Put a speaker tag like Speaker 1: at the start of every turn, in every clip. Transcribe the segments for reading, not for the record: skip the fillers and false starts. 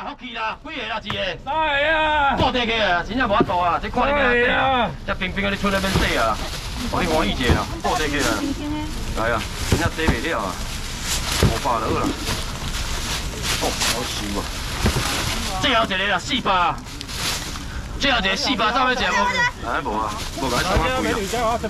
Speaker 1: 福气啦，几个啦，一个。
Speaker 2: 三个啊！
Speaker 1: 布袋起啊，真正无法度啊！这看你个底啊，这冰冰的你出来免洗啊，互你欢喜者啦，布袋起啊。来啊，真正洗袂了啊，500就好啦。哦，好收啊！最后一个啦，400。最后一个400，走要食无？哎，无啊，无甲你送啊贵啊。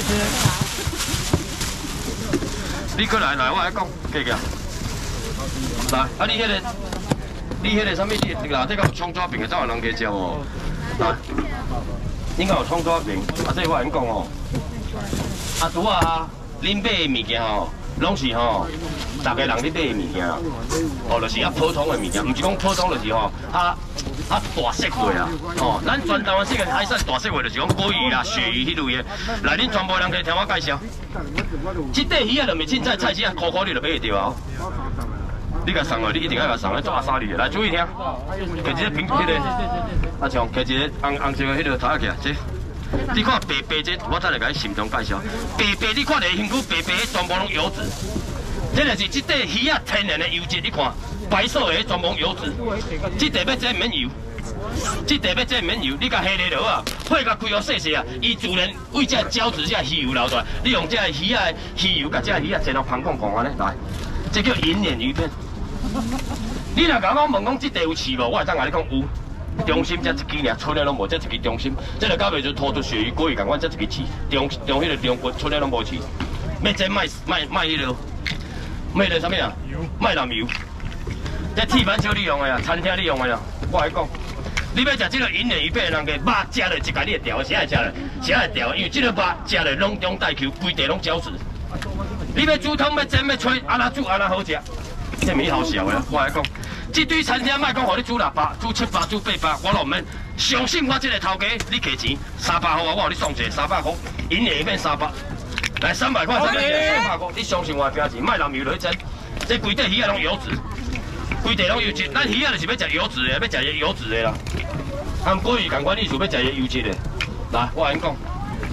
Speaker 1: 你过来，我来讲，加。来，啊你迄个啥物？你内底敢有葱抓饼的，才有人加食哦。来，你敢有葱抓饼？啊，这我跟你讲哦。啊，拄啊，恁买的物件吼，拢是吼，大家人咧买的物件，哦，就是啊普通的物件，毋是讲普通，就是吼大色货啊。哦，咱全台湾式的海产大色货，就是讲鲑鱼啊、鳕鱼迄类的。来，恁全部人可以听我介绍。这底鱼啊，就袂凊彩菜市啊，块你就买得到啊。你甲送落，你一定要甲送来做阿沙哩的。来，注意听，摕一个平迄个，啊像摕一个红色的迄个头仔起来，这。你看白白这，我再来甲你慎重介绍。白白你看你身躯白白全部拢油脂，这就是这块鱼啊天然的油脂。你看白色的全部油脂，这块要这免油，这块要这免油。你甲下个落啊，火甲开哦细细啊，伊自然为这胶质这鱼油流出来。你用这鱼啊鱼油甲这鱼啊煎到香光光安尼来，这叫银鲢鱼片。你若甲我问讲这块有刺无，我会当甲你讲有。中心才一支尔，剩的拢无，这一支中心，这个到尾就拖出鳕鱼、鲑鱼，共款这一支刺，中迄个中骨，剩的拢无刺。要煎卖迄落，卖了啥物啊？卖蓝油。这铁板烧你用的啊，餐厅你用的啊。我来讲，你要食这个银鲢鱼片，人家肉食了一家你会调，谁会食咧？谁会调？因为这个肉食了拢中带球，规地拢胶质。你要煮汤要煎要吹，安那煮安那好食，这米好笑的。我来讲。这堆餐厅卖讲，互你煮600、煮700、煮800，我都唔免。相信我这个头家，你给钱300块啊，我互你送一个300块，银鲢变300，来300块，300块，300块，你相信我标钱，卖蓝油落去蒸，这规底鱼啊拢油脂，规地拢油脂，咱鱼啊就是要食油脂的，要食油脂的啦。含鲑鱼共款，你想要食油脂的，来，我跟你讲，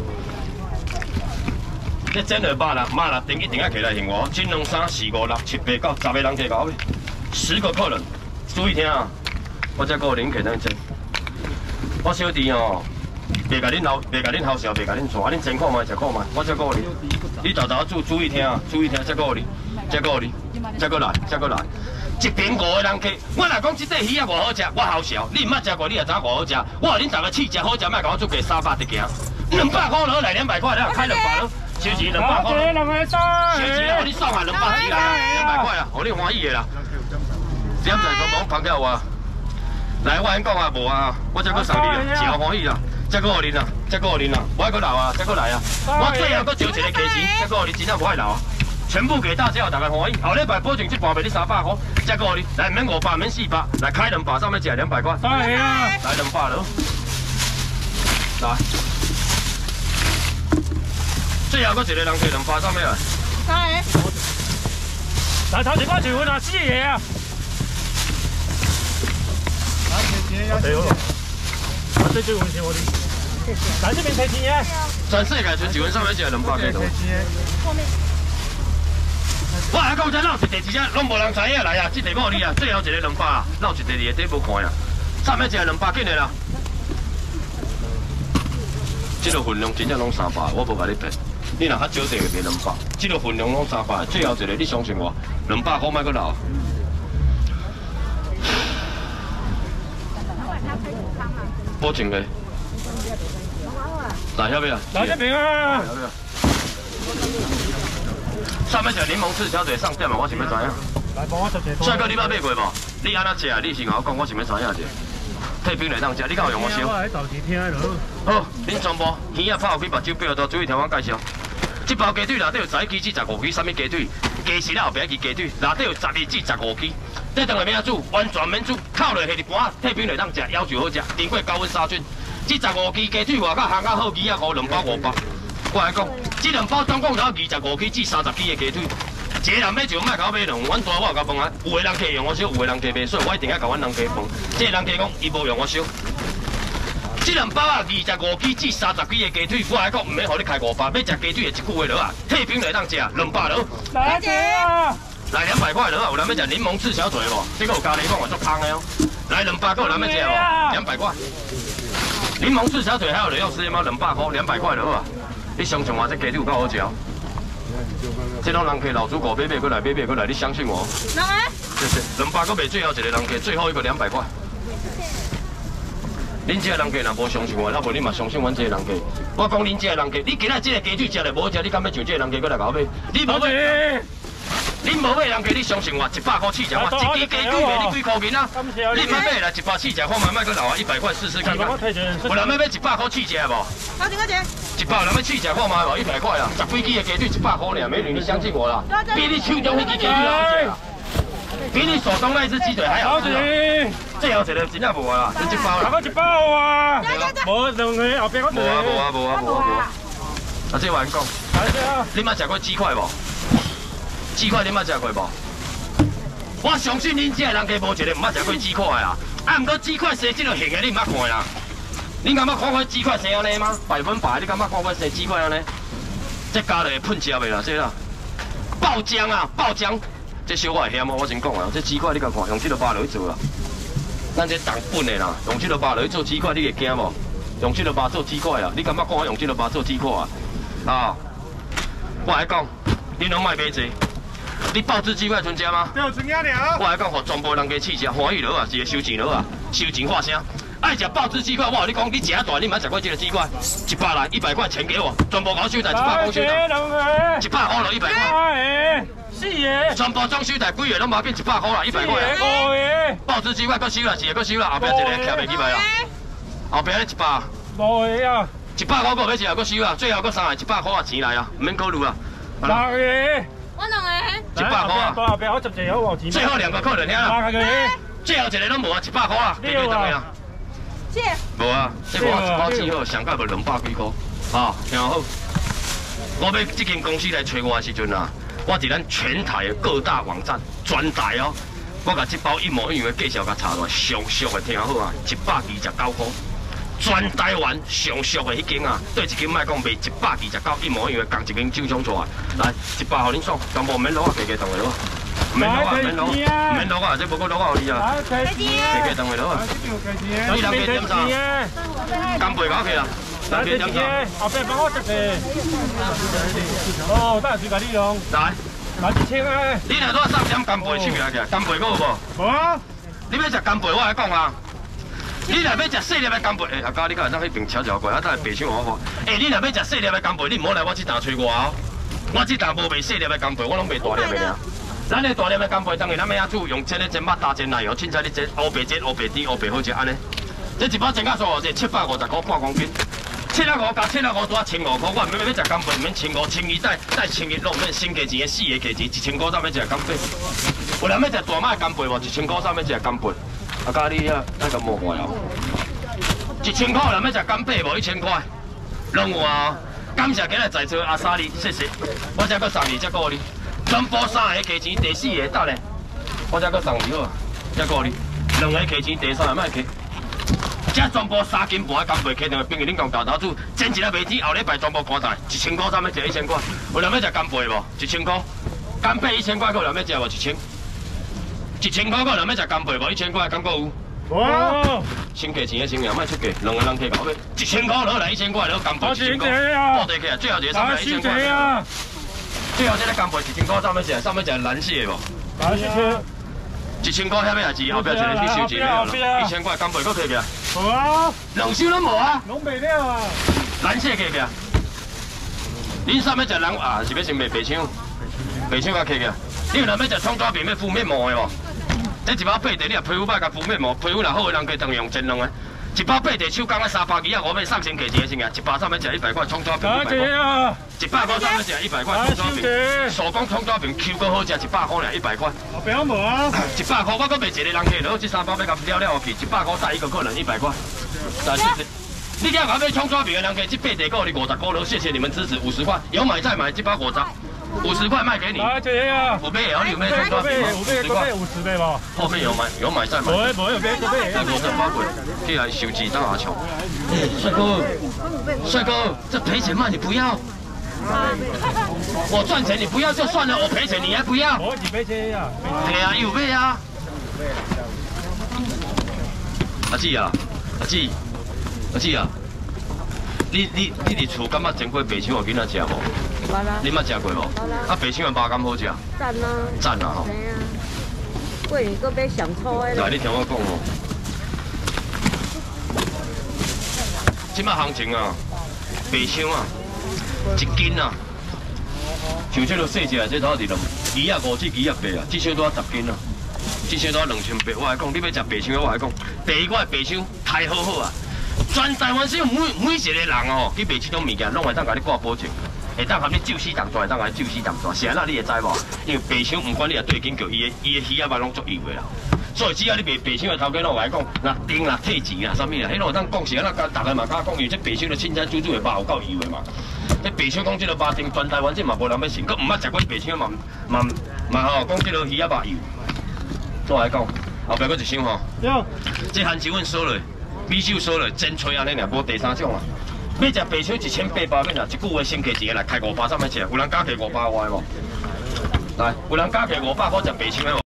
Speaker 1: 这蒸了肉啦，一定要起来行我，1、2、3、4、5、6、7、8、9，10个人提到10个客人，注意听啊！我这个零客人蒸，我小弟哦，袂甲恁好笑，袂甲恁错，啊恁蒸看卖食看卖，我这个零，你豆豆注意听啊，注意听，这个零，这个来，一边5个人客，我若讲这块鱼啊偌好食，我好笑，你毋捌食过，你也知偌好食，我互恁大家试食好食，莫甲我做价300一件，200块落来200块，来开200了。收钱200块，收钱，互你送啊200支啦，200块啦，互你欢喜的啦。点在全部放掉我。来，我先讲啊，无啊，我再搁送你啊，只欢喜啦，再搁互恁啦，再搁互恁啦，我还搁留啊，再搁来啊。我最后搁招一个价钱，再搁互恁，真正无爱留啊。全部给大家，大家欢喜。后礼拜保证这盘卖你300块，再搁互恁，来免500，免400，来开200，上面食200块。来200了，来。最后搁一个人摕200，上面啊。
Speaker 2: 来，头前我就分啊4个啊。对好，这最稳钱我哩。来这边提钱啊！
Speaker 1: 全世界就1份上面只200块多。我来讲，这闹一第2只，拢无人知影来啊！这第5哩啊，最后一个200啊，闹一第2个底无看啊。上面只200紧的啦。这个分量真正拢300，我无甲你骗。你若较少地就卖200，这个分量拢300，最后一个你相信我，200块莫搁留。保证的。来遐边啊？
Speaker 2: 来这边啊！
Speaker 1: 上面是柠檬赤小姐上店嘛，我想要知影。
Speaker 2: 来帮我一个。
Speaker 1: 帅哥，你捌买过无？你安怎食？你先甲我讲，我想要知影者。退冰来当食，你敢有用我烧？好，恁全部鱼啊泡开，目睭闭到，注意听我介绍。这包鸡腿内底有11支至15支，啥物鸡腿？鸡翅后边记鸡腿，内底有12至15支。这当然免煮，完全免煮，烤落下一盘，退冰来当食，要求好食，经过高温杀菌。这15支鸡腿外口烘到好鱼啊，2包500。我来讲，这2包总共有25支至30支的鸡腿。一个人买就莫甲我买两，阮大我甲问啊，有个人客用我烧，有个人客袂，所以我一定要甲阮人客问。这个人客讲伊无用我烧。这2包啊，25支至30支的鸡腿，我来讲唔免互你开500，要食鸡腿的1句话落啊，退冰来当食200落。
Speaker 2: 来姐啊！
Speaker 1: 来200块落啊，有人要食柠檬赤小腿无？这个有加柠檬，我足香的哦。 来200个，有人要吃无？200块。柠檬四小腿还有人要吃吗？200块，200块就好啊。你想象话，这鸡腿有够好食。这种人客老主顾买过来，买过来，你相信我。啷个？就是200个卖最后一个人客，最后一个200块。恁这个人客若无相信我，要不你嘛相信阮这个人客。我讲恁这个人客，你今仔这个鸡腿食了无食，你敢要像这个人客过来搞买？你无买？恁无买人客，你相信我，100块试食，我一支鸡腿卖你几块银啊？你莫买来100试食，看卖个留啊100块试试看看。有人要买100块试食无？
Speaker 3: 多少钱
Speaker 1: ？100人要试食看卖无？100块啊，10几支的鸡腿100块尔，美女，你相信我啦。比你手中那支鸡腿好食啊！比你手中那一只鸡腿还好吃啊！最后一个真正无啊，你1包啦。
Speaker 2: 我1包啊！无两个后边我
Speaker 1: 无啊！啊，这话讲，你捌食过鸡块无？鸡块你捌食过无？我相信恁这个人家无一个唔捌食过鸡块啊！啊，毋过鸡块生这个形的你唔捌看啦。你敢捌看过鸡块生安尼吗？百分百，你敢捌看过生鸡块安尼？这加落会喷食袂啦，这啦。爆浆啊，爆浆！这小可会嫌我先讲啊，这鸡块你甲看，用这个肉落去做啊。咱这重本的啦，用这个肉落去做鸡块，你会惊无？用这个肉做鸡块啊？你敢捌看我用这个肉做鸡块啊？啊！我来讲，你拢卖买济。你爆汁鸡块存食吗？
Speaker 2: 对，存了。
Speaker 1: 我来讲，互全部人家试食，欢喜落啊，是会收钱落啊，收钱发声。爱食爆汁鸡块，我跟你讲，你食啊大，你毋捌食过这个鸡块，100来100块钱给我，全部搞收台100公收台，100块了100块。
Speaker 2: 是的。
Speaker 1: 全部装收台，几个拢无变100块啦，100块啊。
Speaker 2: 5个。
Speaker 1: 爆汁鸡块搁收啦，是会搁收啦，后壁一个徛袂起来啦。后壁咧100。
Speaker 2: 5个啊。
Speaker 1: 100块搁要是搁收啦，最后搁3个100块啊钱来啊，毋免考虑啦。
Speaker 2: 6个。
Speaker 3: 我2个。
Speaker 1: 100块啊！
Speaker 2: 后边我10个好无？
Speaker 1: 最后2个客人遐啦。
Speaker 2: 8个。
Speaker 1: 最后一个拢无啊，100块啊，别等下啊。
Speaker 3: 谢。
Speaker 1: 无啊，这我一包钱好，上届无200几块。啊，听好。我要这间公司来找我的时阵啊，我伫咱全台的各大网站专台哦，我甲这包一模一样的介绍甲查落，上俗的听好啊，129块。 全台湾上俗的迄间啊，对一间卖讲卖129一模一样的，共一间酒厂出来，来100互恁爽，全部免攞啊，加加当下攞，免攞啊，免攞，免攞啊，这无够攞啊，互你啊，加加当下攞啊，你人家点啥？干杯搞起啦，人家点啥？
Speaker 2: 后边帮我10个。哦，等下先甲你用。
Speaker 1: 来
Speaker 2: ，1000啊！
Speaker 1: 你若攞3点干杯手起来，干杯有无？
Speaker 2: 无啊。
Speaker 1: 你要食干杯，我来讲啊。 你若要食细粒的干贝，阿哥，你敢会当去边敲一下过，啊，等下白手我看。你若要食细粒的干贝，你唔好来我这搭找我哦。我这搭无卖细粒的干贝，我拢卖大粒的尔。咱的大粒的干贝，当然咱要安煮，用煎的煎肉打煎奶油，凊彩你煎乌白煎、乌白猪、乌白好食安尼。这一包煎到数这750块半公斤，750加750多1500块。我唔免要食干贝，唔免1500、1200再1100，拢免新价钱的4个价钱，1000块才要食干贝。有人要食大麦干贝无？1000块才要食干贝。 阿家你啊，那个莫怪哦，1000块人要食干贝无？1000块，拢有啊！感谢今日在座阿莎莉，谢谢。我再搁送你，再鼓你，全部3个价钱，第4个等咧，我再搁送你好，再鼓你，2个价钱，第3个卖客。这全部3斤半的干贝，客人的朋友恁讲豆豆煮，煎一个袂煮，后礼拜全部赶来，1000块才要食1000块。有人要食干贝无？1000块，干贝1000块，有人要食无？1000块，有人要食干贝无？1000块，敢有？
Speaker 2: 哇！
Speaker 1: 先价钱的先赢，卖出价，2个人客搞买，1000块落来1000块，落干贝1000块，报地起来，最后一个300 1000块。最后这个干贝1000块，上面写蓝蟹无？1000块遐要是后壁一个去收钱了，1000块干贝搁摕起来。
Speaker 2: 无啊
Speaker 1: 2收拢无啊？
Speaker 2: 拢卖了啊！
Speaker 1: 蓝蟹摕起来。恁上面食蓝啊？是要先卖白枪？白枪甲摕起来。你有人要食葱抓饼要敷面膜的无？ 这一包8地，你若皮肤歹，甲敷面膜，皮肤若好，人可当用煎两个。一包8地手工啊320啊，5送先价钱先啊，1包上面食100块葱抓饼100块，100块上面食100块葱抓饼，手工葱抓饼 Q 够好食，100块俩100块。
Speaker 2: 后边无啊
Speaker 1: ？100块，我搁卖一个人客，然后这3包要甲了去，100块带一个客人100块。你今日买葱抓饼的人客，这8地够你50块了，谢谢你们支持50块，有买再买，这包50块卖给你。
Speaker 2: 啊，这啊。
Speaker 1: 有买有你有买葱抓饼吗
Speaker 2: ？50块，50的无。
Speaker 1: 后面有买再买。
Speaker 2: 无有买，
Speaker 1: 再给我这包滚，既然收鸡当阿穷。帅哥，这赔钱吗？你不要。我赚钱你不要就算了，我赔钱你还不要。
Speaker 2: 我是赔钱呀。
Speaker 1: 对啊，有买啊。 阿姊啊，阿姊啊，你伫厝敢捌煎过白香互囡仔食无？
Speaker 3: 无啦。
Speaker 1: 你捌食过无？啊，白香的肉敢好食？
Speaker 3: 赞啊！
Speaker 1: 赞啊吼！
Speaker 3: 系啊。过年搁买上粗的
Speaker 1: 来，你听我讲哦。即摆行情啊，白香啊，一斤啊，像这落细只这头是250至280啊，至少都要10斤啊，至少都要2800。我来讲，你要食白香，我来讲，第一我的白香太好好啊！全台湾省每一个人哦，去卖这种物件，拢会当甲你挂保证。会当含你救死当抓，会当含你救死当抓，是安那你会知无？因为白香，毋管你也对紧叫，伊的鱼仔肉拢足油的啦。所以只要你卖白香的头家，拢有来讲，那丁啦、退钱啦、啥物啦，迄拢有当讲是安那，大家嘛敢讲，因为这白香的凊彩煮的肉有够油的嘛。这白香讲这个肉丁，全台湾这嘛无人要信，佮毋捌食过白香嘛吼，讲这个鱼仔肉油。再来讲，后壁佫一箱吼，这番薯阮锁落，米酒锁落，真脆安尼尔，无第三种啊。要食白香1800免啦，一句话先客一个来开500，怎么吃？有人加起500块无？来，有人加起500块食白香的无？